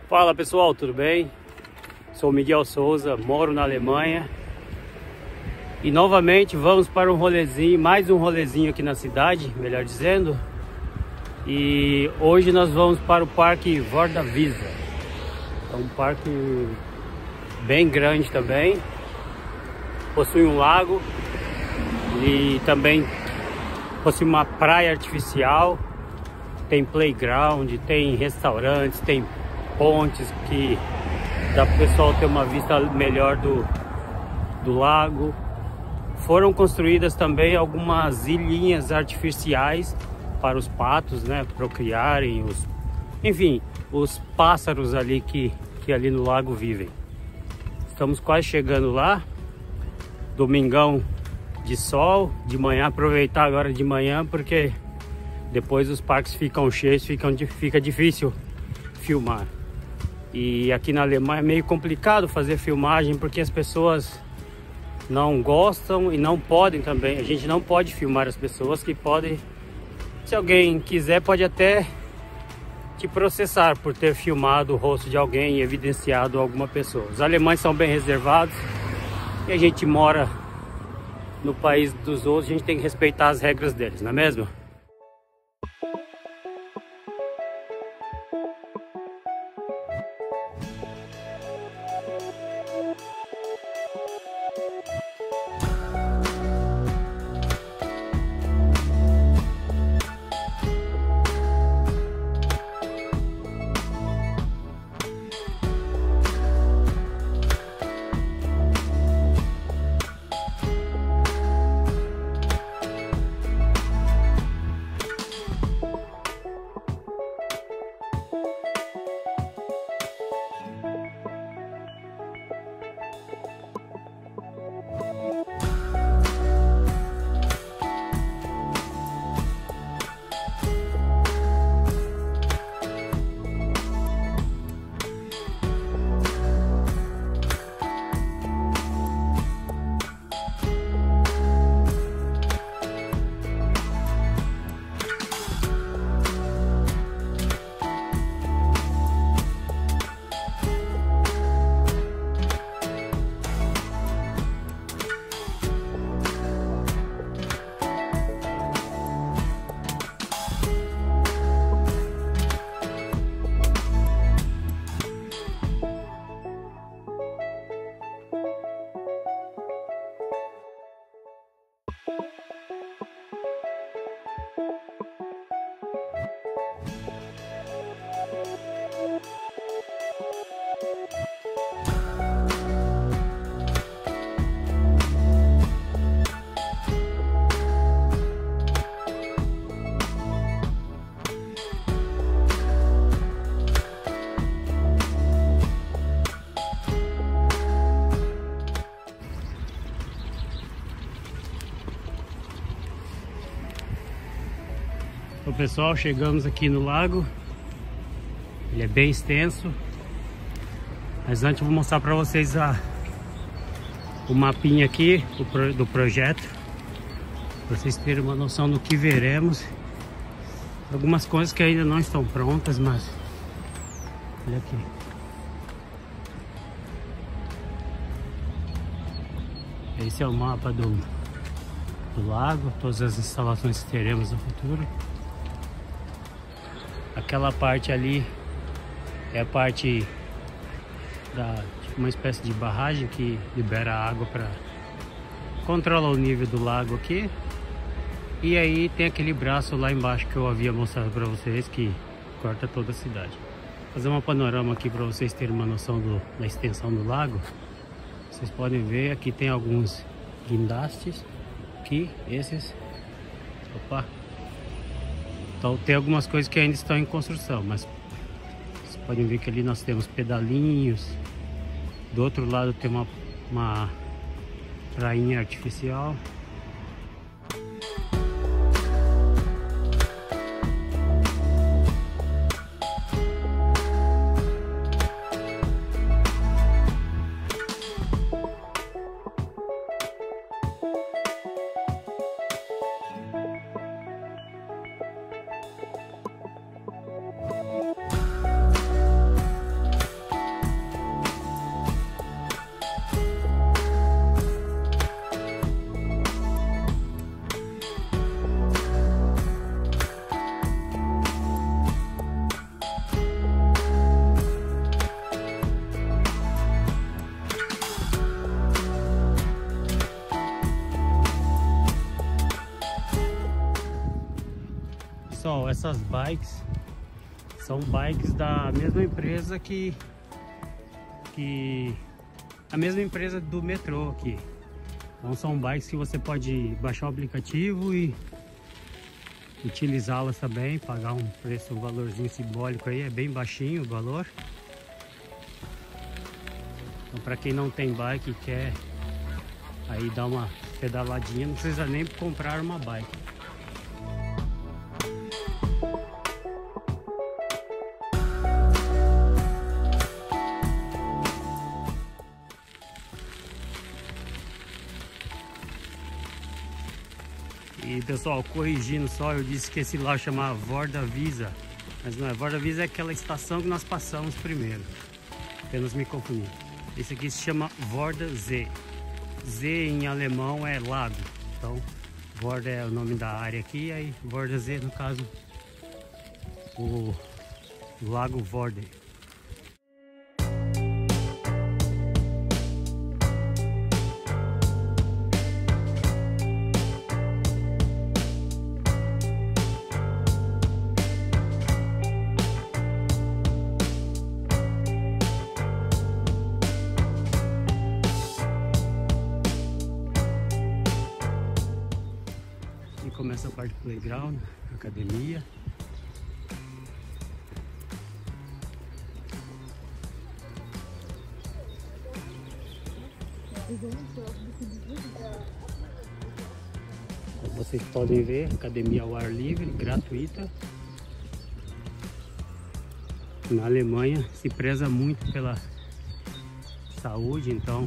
Fala pessoal, tudo bem? Sou Miguel Souza, moro na Alemanha e novamente vamos para um rolezinho, mais um rolezinho aqui na cidade, melhor dizendo. E hoje nós vamos para o Parque Vardavisa. É um parque bem grande também, possui um lago e também possui uma praia artificial, tem playground, tem restaurantes, tem pontes que dá para o pessoal ter uma vista melhor do lago. Foram construídas também algumas ilhinhas artificiais para os patos, né, procriarem, enfim, os pássaros ali que ali no lago vivem. Estamos quase chegando lá. Domingão de sol, de manhã, aproveitar agora de manhã, porque depois os parques ficam cheios, fica difícil filmar. E aqui na Alemanha é meio complicado fazer filmagem, porque as pessoas não gostam e não podem também. A gente não pode filmar as pessoas que podem, se alguém quiser, pode até te processar por ter filmado o rosto de alguém e evidenciado alguma pessoa. Os alemães são bem reservados e a gente mora no país dos outros, a gente tem que respeitar as regras deles, não é mesmo? Então, pessoal, chegamos aqui no lago. Ele é bem extenso, mas antes eu vou mostrar para vocês o mapinha aqui do projeto, para vocês terem uma noção do que veremos. Algumas coisas que ainda não estão prontas, mas olha aqui. Esse é o mapa do lago, todas as instalações que teremos no futuro. Aquela parte ali é a parte tipo uma espécie de barragem que libera água para controlar o nível do lago aqui. E aí tem aquele braço lá embaixo que eu havia mostrado para vocês, que corta toda a cidade. Vou fazer uma panorama aqui para vocês terem uma noção da extensão do lago. Vocês podem ver, aqui tem alguns guindastes aqui, esses. Opa! Então tem algumas coisas que ainda estão em construção, mas vocês podem ver que ali nós temos pedalinhos. Do outro lado tem uma prainha artificial. essas bikes são bikes da mesma empresa a mesma empresa do metrô aqui. Então são bikes que você pode baixar o aplicativo e utilizá-las também, pagar um preço, um valorzinho simbólico aí, é bem baixinho o valor. Então para quem não tem bike e quer aí dar uma pedaladinha, não precisa nem comprar uma bike. E pessoal, corrigindo só, eu disse que esse lá chamava Vorda Visa, mas não é. Vorda Visa é aquela estação que nós passamos primeiro, apenas me confundi. Esse aqui se chama Vorda Z. Z em alemão é lago, então Vorda é o nome da área aqui, aí Vorda Z no caso o lago Vorda. Começa a parte do playground, academia. Como vocês podem ver, academia ao ar livre, gratuita. Na Alemanha se preza muito pela saúde, então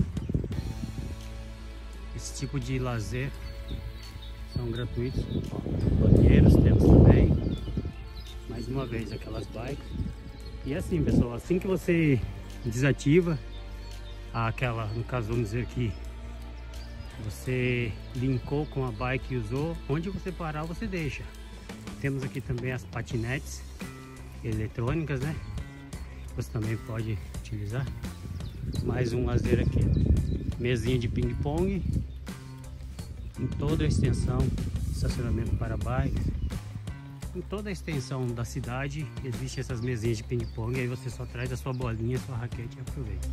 esse tipo de lazer são gratuitos. Banheiros temos também. Mais uma vez aquelas bikes. E assim, pessoal, assim que você desativa aquela, no caso vamos dizer que você linkou com a bike e usou, onde você parar você deixa. Temos aqui também as patinetes eletrônicas, né? Você também pode utilizar. Mais um lazer aqui, mesinha de ping-pong. Em toda a extensão, estacionamento para bikes. Em toda a extensão da cidade existem essas mesinhas de ping-pong. Aí você só traz a sua bolinha, a sua raquete e aproveita.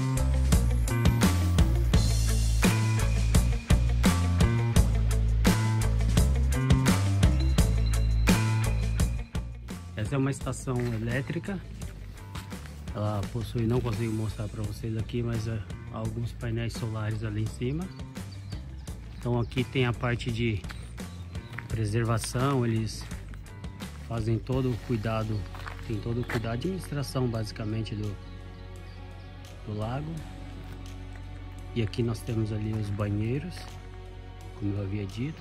Essa é uma estação elétrica. Ela possui, não consigo mostrar para vocês aqui, mas alguns painéis solares ali em cima. Então aqui tem a parte de preservação, eles fazem todo o cuidado, tem todo o cuidado, administração basicamente do lago. E aqui nós temos ali os banheiros, como eu havia dito.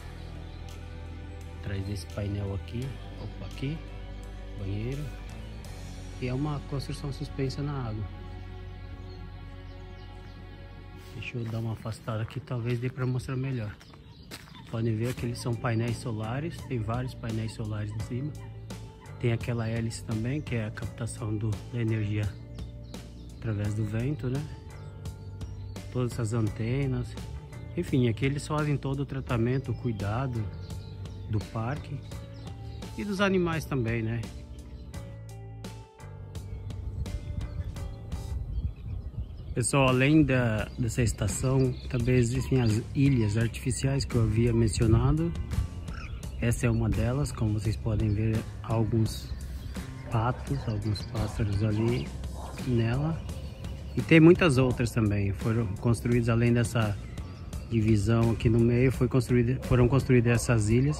Atrás desse painel aqui, opa, aqui, banheiro. E é uma construção suspensa na água. Deixa eu dar uma afastada aqui, talvez dê para mostrar melhor. Podem ver que eles são painéis solares, tem vários painéis solares em cima. Tem aquela hélice também, que é a captação da energia através do vento, né? Todas essas antenas. Enfim, aqui eles fazem todo o tratamento, o cuidado do parque e dos animais também, né? Pessoal, além dessa estação, também existem as ilhas artificiais que eu havia mencionado. Essa é uma delas, como vocês podem ver, alguns patos, alguns pássaros ali nela. E tem muitas outras também, foram construídas além dessa divisão aqui no meio, foram construídas essas ilhas.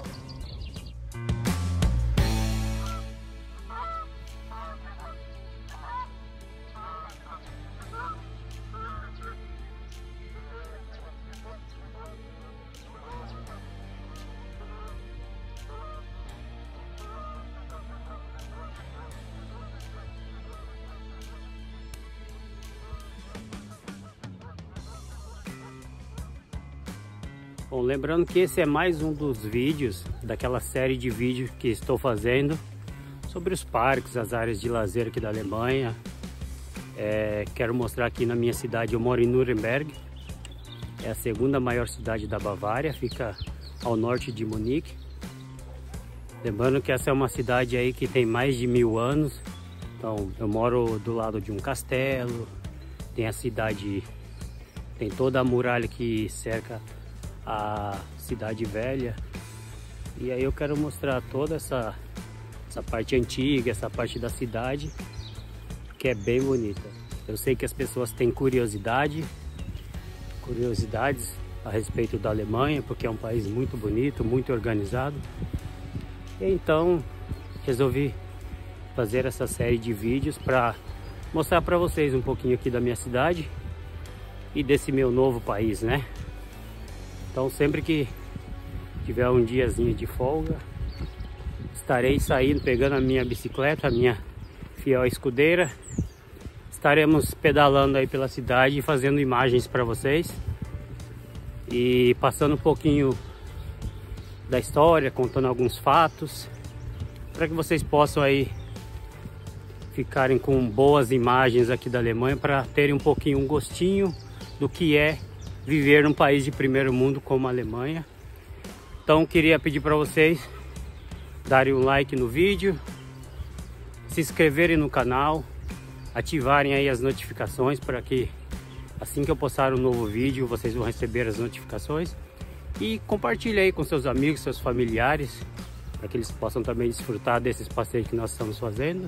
Bom, lembrando que esse é mais um dos vídeos daquela série de vídeos que estou fazendo sobre os parques, as áreas de lazer aqui da Alemanha. Quero mostrar aqui na minha cidade, eu moro em Nuremberg, é a segunda maior cidade da Bavária, fica ao norte de Munique. Lembrando que essa é uma cidade aí que tem mais de 1000 anos. Então eu moro do lado de um castelo, tem a cidade, tem toda a muralha que cerca a cidade velha. E aí eu quero mostrar toda essa parte antiga, essa parte da cidade, que é bem bonita. Eu sei que as pessoas têm curiosidades a respeito da Alemanha, porque é um país muito bonito, muito organizado. Então resolvi fazer essa série de vídeos para mostrar para vocês um pouquinho aqui da minha cidade e desse meu novo país, né? Então sempre que tiver um diazinho de folga, estarei saindo, pegando a minha bicicleta, a minha fiel escudeira. Estaremos pedalando aí pela cidade e fazendo imagens para vocês e passando um pouquinho da história, contando alguns fatos, para que vocês possam aí ficarem com boas imagens aqui da Alemanha, para terem um pouquinho, um gostinho do que é viver num país de primeiro mundo como a Alemanha. Então queria pedir para vocês darem um like no vídeo, se inscreverem no canal, ativarem aí as notificações para que assim que eu postar um novo vídeo vocês vão receber as notificações, e compartilhe aí com seus amigos, seus familiares, para que eles possam também desfrutar desses passeios que nós estamos fazendo.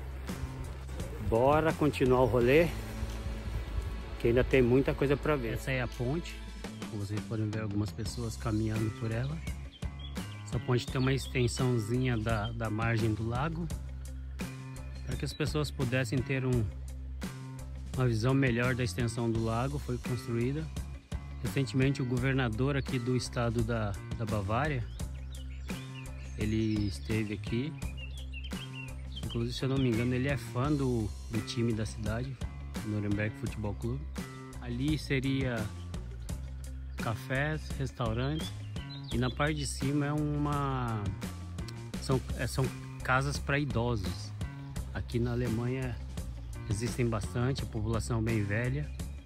Bora continuar o rolê, que ainda tem muita coisa para ver. Essa é a ponte, como vocês podem ver algumas pessoas caminhando por ela. Essa ponte tem uma extensãozinha da margem do lago, para que as pessoas pudessem ter uma visão melhor da extensão do lago. Foi construída recentemente. O governador aqui do estado da Bavária, ele esteve aqui, inclusive, se eu não me engano, ele é fã do time da cidade, Nuremberg Futebol Clube. Ali seria cafés, restaurantes, e na parte de cima são casas para idosos. Aqui na Alemanha existem bastante, a população é bem velha,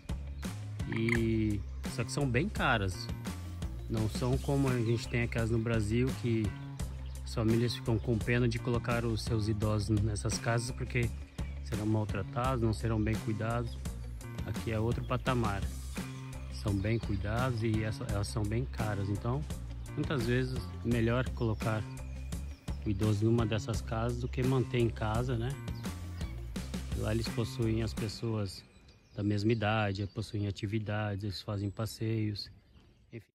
só que são bem caras. Não são como a gente tem aquelas no Brasil, que as famílias ficam com pena de colocar os seus idosos nessas casas porque serão maltratados, não serão bem cuidados. Aqui é outro patamar, são bem cuidados e elas são bem caras. Então muitas vezes é melhor colocar o idoso numa dessas casas do que manter em casa, né? Lá eles possuem as pessoas da mesma idade, possuem atividades, eles fazem passeios, enfim.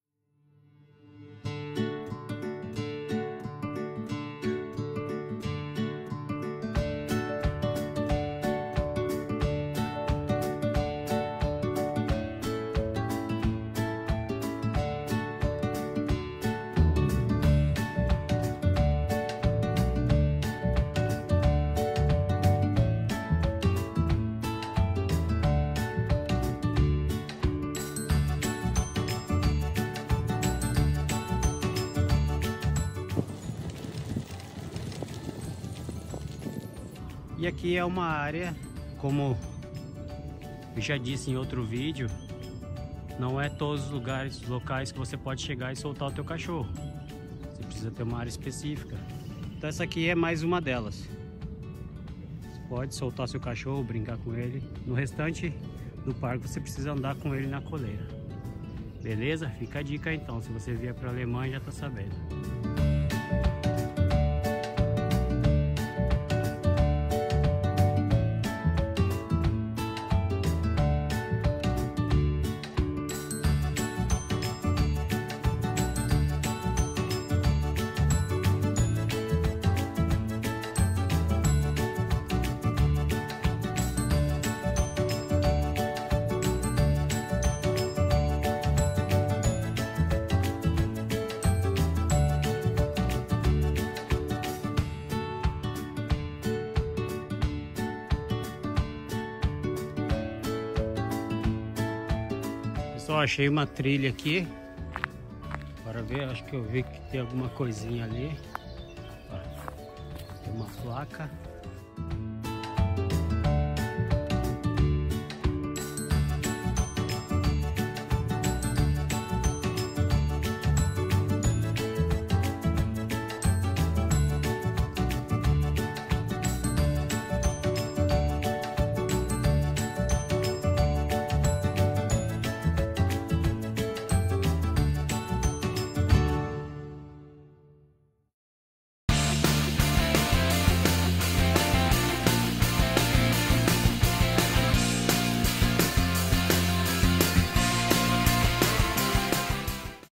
E aqui é uma área, como eu já disse em outro vídeo, não é todos os locais que você pode chegar e soltar o teu cachorro. Você precisa ter uma área específica. Então essa aqui é mais uma delas. Você pode soltar seu cachorro, brincar com ele. No restante do parque você precisa andar com ele na coleira. Beleza? Fica a dica então, se você vier para a Alemanha já tá sabendo. Pessoal, achei uma trilha aqui. Bora ver, acho que eu vi que tem alguma coisinha ali. Ó, tem uma placa.